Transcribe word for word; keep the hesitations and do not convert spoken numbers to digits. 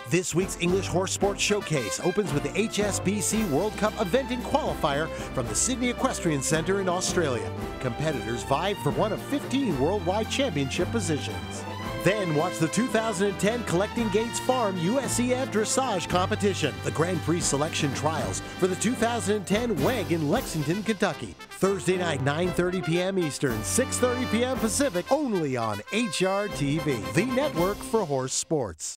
This week's English Horse Sports Showcase opens with the H S B C World Cup eventing qualifier from the Sydney Equestrian Centre in Australia. Competitors vie for one of fifteen worldwide championship positions. Then watch the two thousand ten Collecting Gates Farm U S E F Dressage competition, the Grand Prix selection trials for the two thousand ten W E G in Lexington, Kentucky. Thursday night, nine thirty p m Eastern, six thirty p m Pacific, only on H R T V, the network for horse sports.